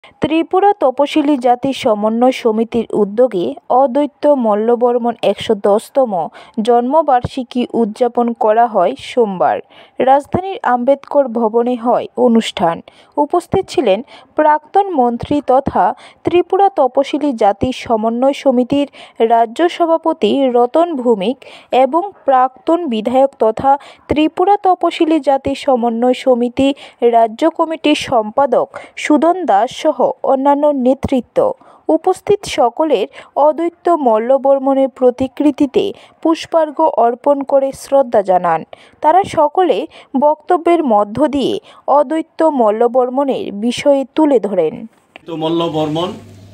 ত্রিপুরা তপশিলি জাতি সমন্বয় সমিতির উদ্যোগে অদ্বৈত মল্লবর্মণ ১১০তম জন্মবার্ষিকী উদযাপন করা হয় সোমবার। রাজধানীর আম্বেদকর ভবনে হয় অনুষ্ঠান। উপস্থিত ছিলেন প্রাক্তন মন্ত্রী তথা ত্রিপুরা তপশিলি জাতি সমন্বয় সমিতির রাজ্য সভাপতি রতন ভৌমিক এবং প্রাক্তন বিধায়ক তথা ত্রিপুরা তপশিলি জাতি সমন্বয় সমিতি রাজ্য কমিটির সম্পাদক সুদন দাস সহ অন্যান্য নেতৃত্ব। উপস্থিত সকলের অদ্বৈত মল্লবর্মণের প্রতিকৃতিতে পুষ্পার্ঘ্য অর্পণ করে শ্রদ্ধা জানান। তারা সকলে বক্তব্যের মধ্য দিয়ে অদ্বৈত মল্লবর্মণের বিষয়ে তুলে ধরেন। মল্লবর্মণ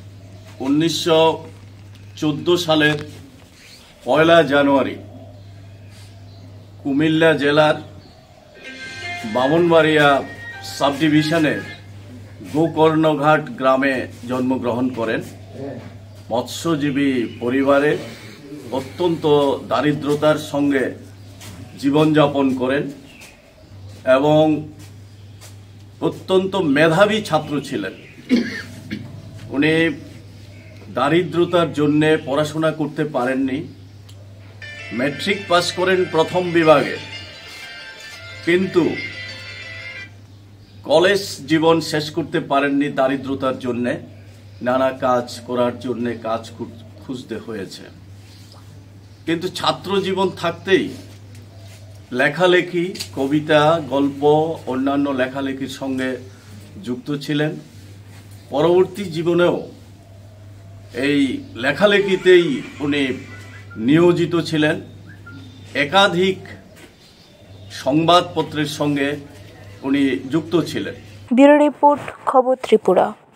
1914 সালের 1 জানুয়ারি কুমিল্লা জেলার বামনবাড়িয়া সাব ডিভিশনের গোকর্ণঘাট গ্রামে জন্মগ্রহণ করেন। মৎস্যজীবী পরিবারে অত্যন্ত দারিদ্রতার সঙ্গে জীবনযাপন করেন এবং অত্যন্ত মেধাবী ছাত্র ছিলেন। উনি দারিদ্রতার জন্য পড়াশোনা করতে পারেননি। ম্যাট্রিক পাস করেন প্রথম বিভাগে, কিন্তু কলেজ জীবন শেষ করতে পারেননি দারিদ্রতার জন্যে। নানা কাজ করার জন্যে কাজ খুঁজতে হয়েছে। কিন্তু ছাত্র জীবন থাকতেই লেখালেখি, কবিতা, গল্প, অন্যান্য লেখালেখির সঙ্গে যুক্ত ছিলেন। পরবর্তী জীবনেও এই লেখালেখিতেই উনি নিয়োজিত ছিলেন। একাধিক সংবাদপত্রের সঙ্গে উনি যুক্ত ছিলেন। ব্যুরো রিপোর্ট, খবর ত্রিপুরা।